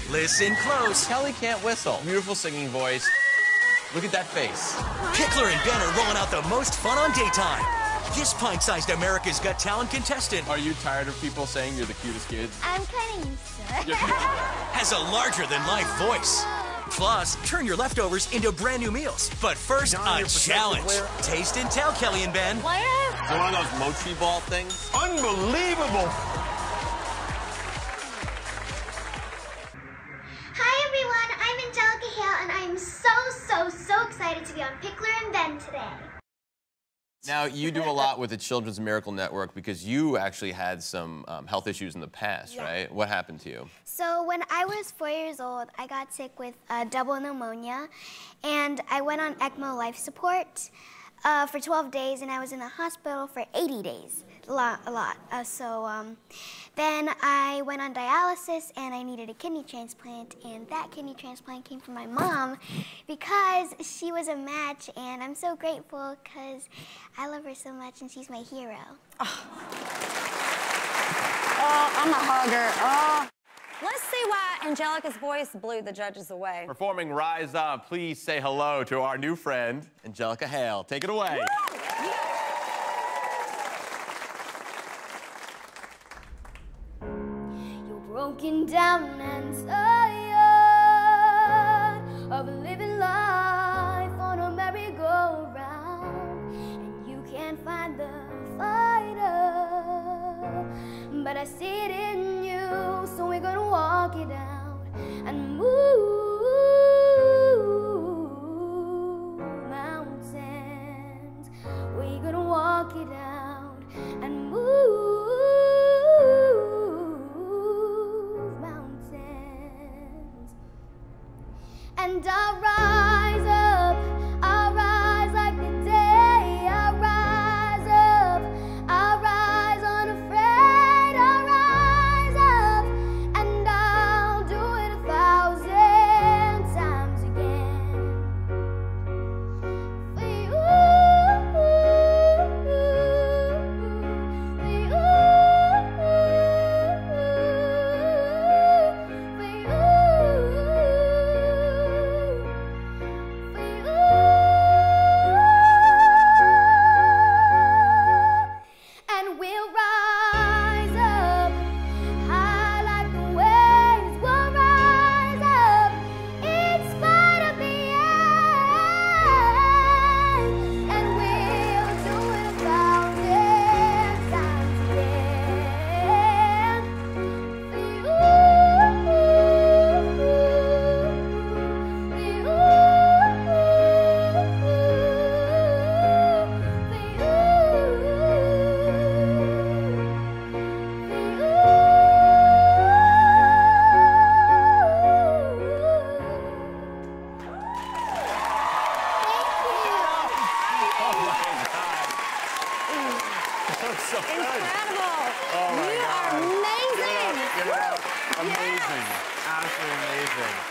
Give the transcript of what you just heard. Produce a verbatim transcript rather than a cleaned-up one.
Listen close. Kelly can't whistle. Beautiful singing voice. Look at that face. Pickler and Ben are rolling out the most fun on daytime. This pint-sized America's Got Talent contestant Are you tired of people saying you're the cutest kid? I'm kind of used to it. has a larger-than-life voice. Plus, turn your leftovers into brand new meals. But first, a challenge. Taste and tell, Kelly and Ben. What? Is it one of those mochi ball things? Unbelievable! Hi everyone, I'm Angelica Hale and I'm so, so, so excited to be on Pickler and Ben today. Now, you do a lot with the Children's Miracle Network because you actually had some um, health issues in the past, Yeah. right? What happened to you? So when I was four years old, I got sick with uh, double pneumonia and I went on ECMO life support uh, for twelve days and I was in the hospital for eighty days. A lot, a lot. Uh, so um, then I went on dialysis and I needed a kidney transplant, and that kidney transplant came from my mom because she was a match, and I'm so grateful because I love her so much and she's my hero. Oh, oh I'm a hugger. Oh. Let's see why Angelica's voice blew the judges away. Performing Rise Up, please say hello to our new friend, Angelica Hale. Take it away. Woo! Broken down and tired of living life on a merry-go-round, and you can't find the fighter, but I see it in you, so we're gonna walk it out and move mountains. We're gonna walk it out and move and I'll rise up, I'll rise like the day, I'll rise up, I'll rise unafraid, I'll rise up, and I'll do it a thousand times again. For you, for you, for you. So good. Incredible. Oh my you God. are amazing. Give it up. Give it up. Amazing. Yes. Absolutely amazing.